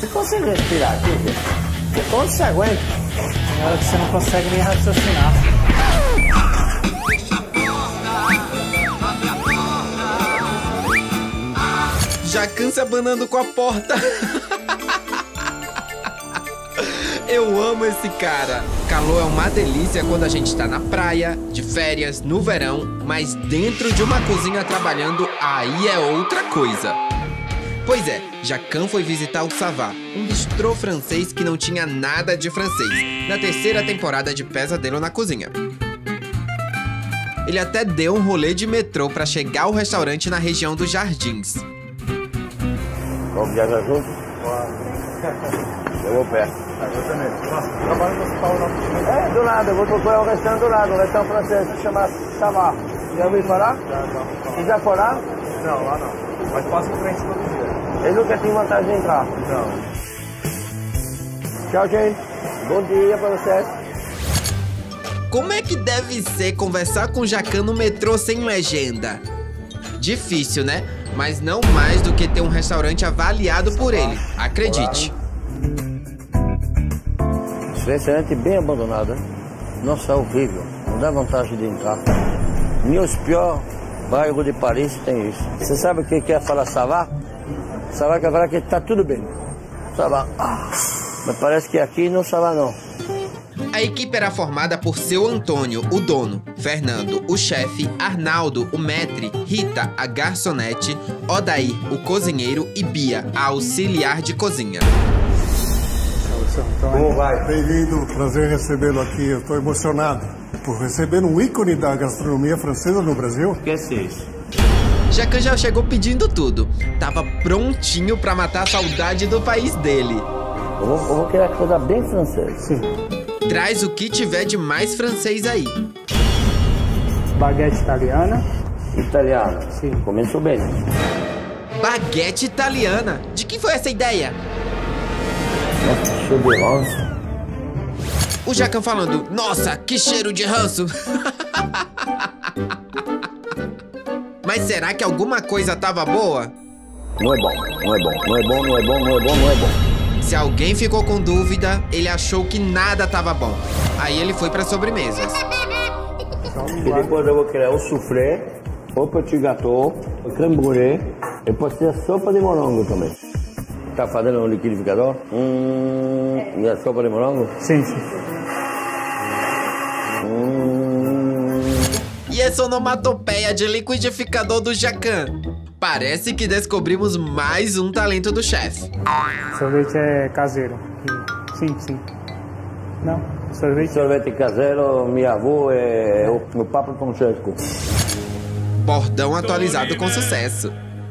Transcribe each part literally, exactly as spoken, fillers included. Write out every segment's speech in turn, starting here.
Você consegue respirar aqui, gente? Onde você aguenta? Tem hora que você não consegue nem raciocinar. Jacan se abanando com a porta. Eu amo esse cara. Calor é uma delícia quando a gente tá na praia, de férias, no verão, mas dentro de uma cozinha trabalhando, aí é outra coisa. Pois é, Jacan foi visitar o Savá, um bistrô francês que não tinha nada de francês, na terceira temporada de Pesadelo na Cozinha. Ele até deu um rolê de metrô pra chegar ao restaurante na região dos Jardins. Vamos viajar junto? Eu vou perto. Eu também. Trabalho no hospital não. É, do lado, eu vou procurar um restaurante do lado, um restaurante francês que chama Savá. Já ouviu falar? Já, já. E já foi lá? Não, lá não. Mas passa em frente todo dia. Eu nunca tive vontade de entrar. Não. Tchau, gente. Bom dia pra vocês. Como é que deve ser conversar com Jacan no metrô sem legenda? Difícil, né? Mas não mais do que ter um restaurante avaliado por ele, acredite. Esse restaurante é bem abandonado, hein? Nossa, é horrível. Não dá vontade de entrar. Nem os piores bairros de Paris tem isso. Você sabe o que é falar Savá? Savá quer falar que tá tudo bem. Savá. Ah, mas parece que aqui não Savá não. A equipe era formada por seu Antônio, o dono, Fernando, o chefe, Arnaldo, o maître, Rita, a garçonete, Odair, o cozinheiro e Bia, a auxiliar de cozinha. Como vai? Bem-vindo, prazer recebê-lo aqui. Eu estou emocionado por receber um ícone da gastronomia francesa no Brasil. Esquece isso. Jacan já chegou pedindo tudo. Tava prontinho pra matar a saudade do país dele. Eu vou, eu vou querer coisa bem francesa. Sim. Traz o que tiver de mais francês aí. Baguete italiana. Italiano. Sim. Começou bem. Baguete italiana. De quem foi essa ideia? Nossa, cheio de ranço. O Jacan falando, nossa, que cheiro de ranço. Mas será que alguma coisa tava boa? Não é bom, não é bom, não é bom, não é bom, não é bom, não é bom. Se alguém ficou com dúvida, ele achou que nada tava bom. Aí ele foi para sobremesas. E depois eu vou criar o soufflé, o petit gâteau, o creme brûlée e pode ser a sopa de morango também. Tá fazendo no liquidificador? Hum, e a sopa de morango? Sim, sim. Hum. E essa onomatopeia de liquidificador do Jacan? Parece que descobrimos mais um talento do chefe. Sorvete é caseiro. Sim, sim. Não, sorvete... Sorvete caseiro, minha avó é o, o Papa Francesco. Bordão atualizado com sucesso.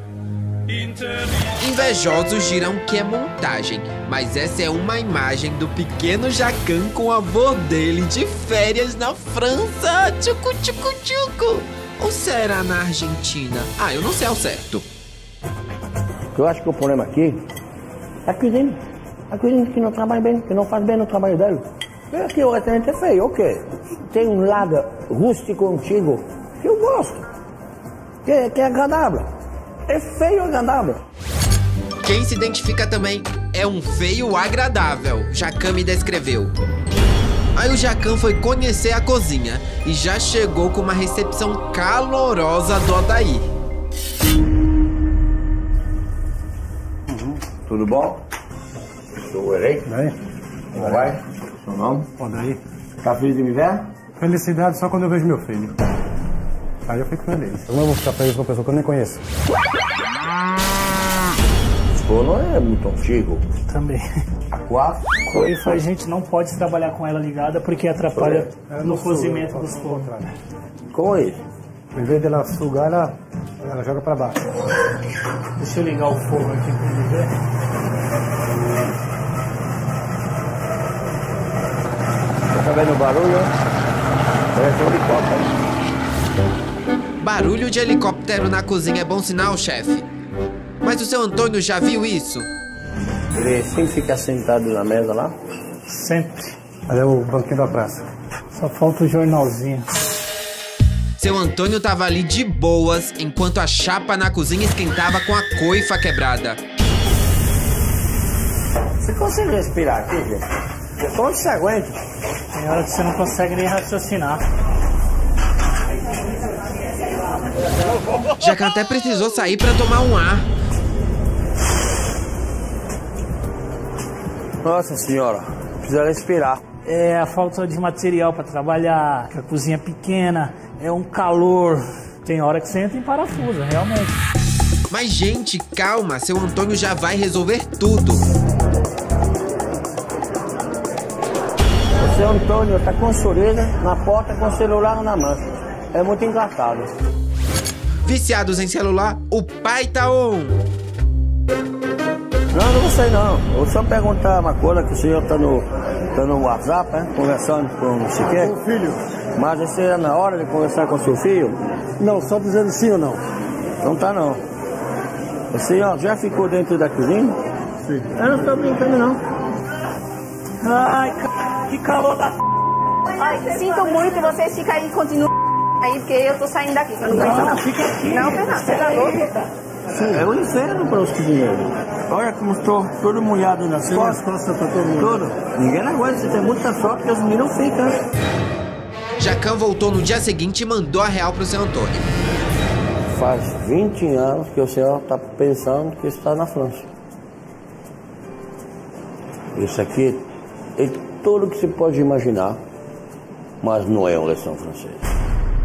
Invejosos dirão que é montagem, mas essa é uma imagem do pequeno Jacan com o avô dele de férias na França. Tchucu, tchucu, tchucu. Ou será na Argentina? Ah, eu não sei ao certo. Eu acho que o problema aqui é a cozinha. A cozinha que não trabalha bem, que não faz bem no trabalho dele. E aqui o restaurante é feio, ok. Tem um lado rústico antigo que eu gosto, que, é, que é agradável. É feio e agradável. Quem se identifica também é um feio agradável. Jacan me descreveu. Aí o Jacan foi conhecer a cozinha e já chegou com uma recepção calorosa do Odair. Uhum. Tudo bom? Sou o Erei. Daí? Como vai? Seu nome? Odair. Tá feliz de me ver? Felicidade só quando eu vejo meu filho. Aí eu fico feliz. Eu não vou ficar feliz com uma pessoa que eu nem conheço. Esse forno é muito antigo. Também. A quatro? Coifa, a gente não pode trabalhar com ela ligada porque atrapalha no cozimento dos fornos. Como é isso? Em vez dela sugar, ela, ela joga pra baixo. Deixa eu ligar o fogo aqui pra ele ver. Tá vendo o barulho? Parece um helicóptero. Barulho de helicóptero na cozinha é bom sinal, chefe. Mas o seu Antônio já viu isso? Ele sempre fica sentado na mesa lá? Sempre. Ali é o banquinho da praça. Só falta o jornalzinho. Seu Antônio tava ali de boas, enquanto a chapa na cozinha esquentava com a coifa quebrada. consigo respirar aqui, gente. Como que você aguenta? Tem hora que você não consegue nem raciocinar. Jacan até precisou sair pra tomar um ar. Nossa senhora, precisa respirar. É a falta de material para trabalhar, que a cozinha é pequena, é um calor. Tem hora que você entra em parafuso, realmente. Mas, gente, calma, seu Antônio já vai resolver tudo. O seu Antônio tá com sorriso na porta com o celular na mão. É muito engraçado. Viciados em celular, o pai tá on. Não, não sei não. Eu só perguntar uma coisa que o senhor tá no, tá no WhatsApp, né? Conversando com não sei o quê. Com o filho. Mas esse é na hora de conversar com seu filho? Não, só dizendo sim ou não. Não tá não. O senhor já ficou dentro da cozinha? Sim. Eu não tô brincando não. Ai, c... que calor da... Ai, sinto muito, vocês ficam aí, continuam aí, porque eu tô saindo daqui, que eu não aguento não. Fica aqui. Não, Fernando, você tá louco? É o inferno para os cozinheiros. Olha como estou todo molhado nas Sim, costas. as costas tá todo mundo. Tudo. Ninguém não aguenta, você tem muita sorte que os meninos ficam. Jacan voltou no dia seguinte e mandou a real pro seu Antônio. Faz vinte anos que o senhor está pensando que está na França. Isso aqui é tudo que se pode imaginar, mas não é uma lição francesa.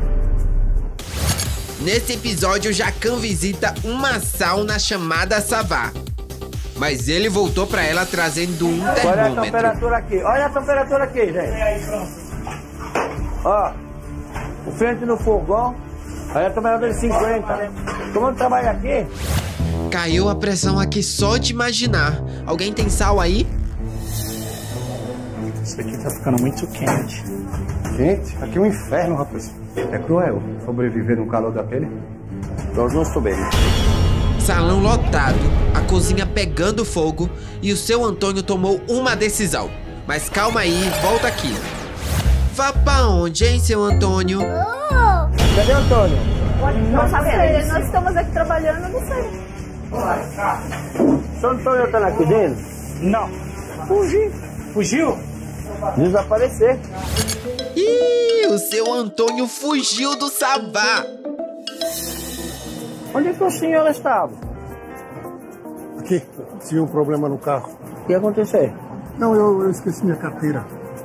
Nesse episódio, Jacan visita uma sauna chamada Savá. Mas ele voltou pra ela trazendo um Olha a termômetro. temperatura aqui, olha a temperatura aqui, gente. Ó, o frente no fogão, olha a temperatura de cinquenta. Como eu trabalho aqui? Caiu a pressão aqui só de imaginar. Alguém tem sal aí? Isso aqui tá ficando muito quente. Gente, aqui é um inferno, rapaz. É cruel sobreviver no calor daquele. Nós não estou bem. Salão lotado, a cozinha pegando fogo e o seu Antônio tomou uma decisão. Mas calma aí, volta aqui. Vá pra onde, hein, seu Antônio? Cadê o Antônio? Não sabemos, nós estamos aqui trabalhando, não sei. O seu Antônio está na cozinha? Não. Fugiu. Fugiu? Desaparecer. Ih, o seu Antônio fugiu do Savá. Onde é que o senhor estava? Aqui, tinha um problema no carro. O que aconteceu? Não, eu, eu esqueci minha carteira.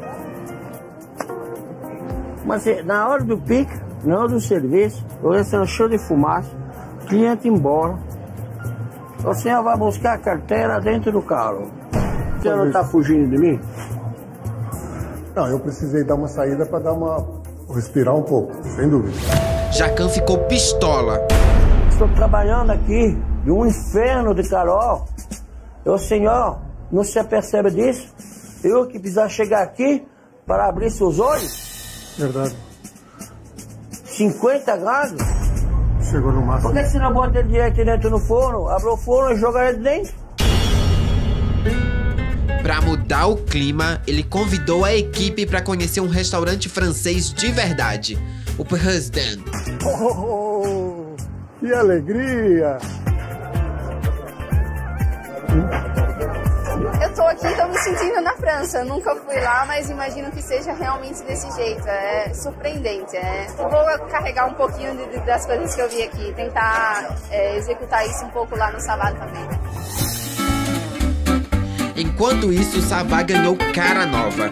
Mas na hora do pico, na hora do serviço, o restaurante show de fumaça, cliente embora, o senhor vai buscar a carteira dentro do carro. O senhor não está fugindo de mim? Não, eu precisei dar uma saída para dar uma... respirar um pouco, sem dúvida. Jacan ficou pistola. Estou trabalhando aqui de um inferno de calor. E o senhor não se apercebe disso? Eu que precisava chegar aqui para abrir seus olhos? Verdade. cinquenta graus? Chegou no máximo. Por que você não bota ele direto dentro no forno? Abre o forno e joga ele dentro? Pra mudar o clima, ele convidou a equipe para conhecer um restaurante francês de verdade, o Président. Oh, que alegria! Eu tô aqui, tô me sentindo na França. Eu nunca fui lá, mas imagino que seja realmente desse jeito. É surpreendente. É... Eu vou carregar um pouquinho de, de, das coisas que eu vi aqui, tentar é, executar isso um pouco lá no Savá também. Enquanto isso, Savá ganhou cara nova.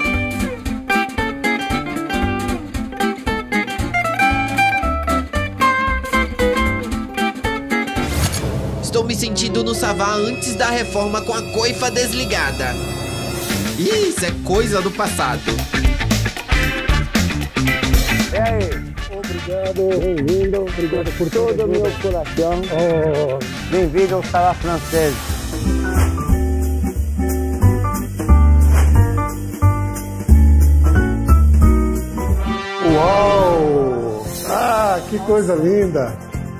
Estou me sentindo no Savá antes da reforma com a coifa desligada. Ih, isso é coisa do passado. E aí? Obrigado, bem-vindo, obrigado por todo o meu coração. Oh, bem-vindo ao Savá francês. Uau! Ah, que coisa linda!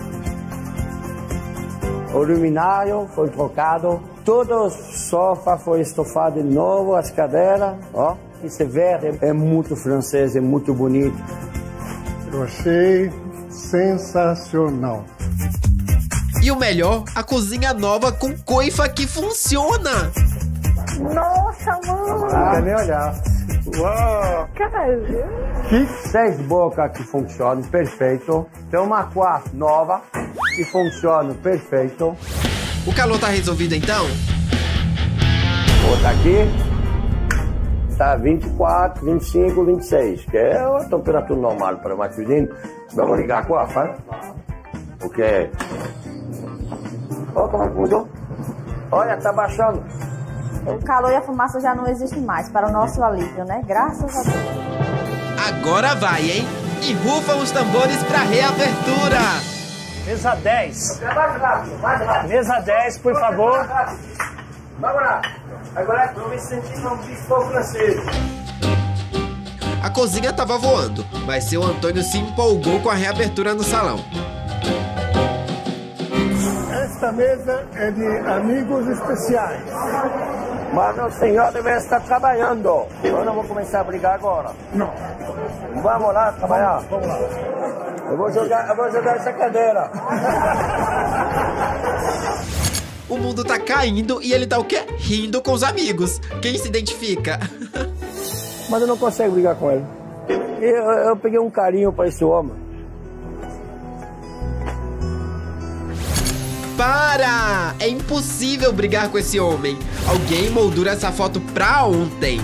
O luminário foi trocado, todo o sofá foi estofado de novo, as cadeiras, ó. Esse verde é muito francês, é muito bonito. Eu achei sensacional. E o melhor, a cozinha nova com coifa que funciona. Nossa, mano! Não quer nem olhar. Uau! Caramba! Que seis bocas que funcionam perfeito. Tem uma quarta nova que funciona perfeito. O calor tá resolvido então? Outra aqui. Tá vinte e quatro, vinte e cinco, vinte e seis, que é a temperatura normal para uma cozinha. Vamos ligar com a fã. Porque... Olha como mudou. Olha, tá baixando. O calor e a fumaça já não existem mais, para o nosso alívio, né? Graças a Deus. Agora vai, hein? E rufam os tambores pra reabertura. Mesa dez. Mais rápido, mais rápido. Mesa dez, por favor. Vamos lá. Agora estou me sentindo um bispo francês. A cozinha tava voando, mas seu Antônio se empolgou com a reabertura no salão. Esta mesa é de amigos especiais. Mas o senhor deve estar trabalhando. Eu não vou começar a brigar agora. Não. Vamos lá trabalhar. Vamos lá. Eu vou jogar, eu vou jogar essa cadeira. O mundo tá caindo e ele tá o quê? Rindo com os amigos. Quem se identifica? Mas eu não consigo brigar com ele. Eu, eu peguei um carinho para esse homem. Para! É impossível brigar com esse homem. Alguém moldura essa foto pra ontem.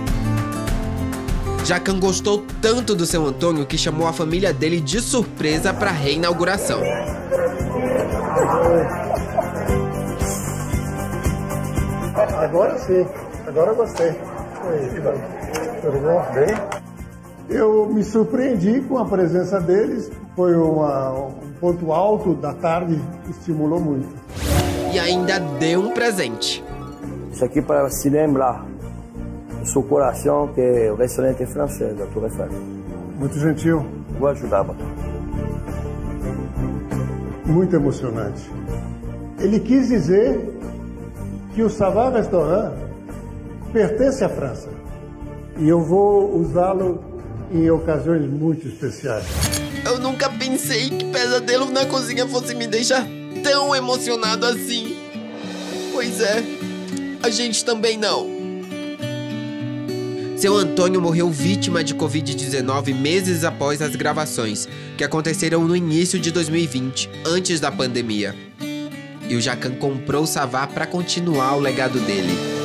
Jacan gostou tanto do seu Antônio que chamou a família dele de surpresa pra reinauguração. Agora sim. Agora eu gostei. Tudo bom? Bem? Eu me surpreendi com a presença deles. Foi uma, um ponto alto da tarde, estimulou muito. E ainda deu um presente. Isso aqui para se lembrar do seu coração, que é o restaurante francês da Tour Eiffel. Muito gentil. Vou ajudar, Batom. Muito emocionante. Ele quis dizer que o Savard Restaurant pertence à França. E eu vou usá-lo em ocasiões muito especiais. Eu nunca pensei que Pesadelo na Cozinha fosse me deixar tão emocionado assim. Pois é, a gente também não. Seu Antônio morreu vítima de covid dezenove meses após as gravações, que aconteceram no início de dois mil e vinte, antes da pandemia. E o Jacan comprou o Savard para continuar o legado dele.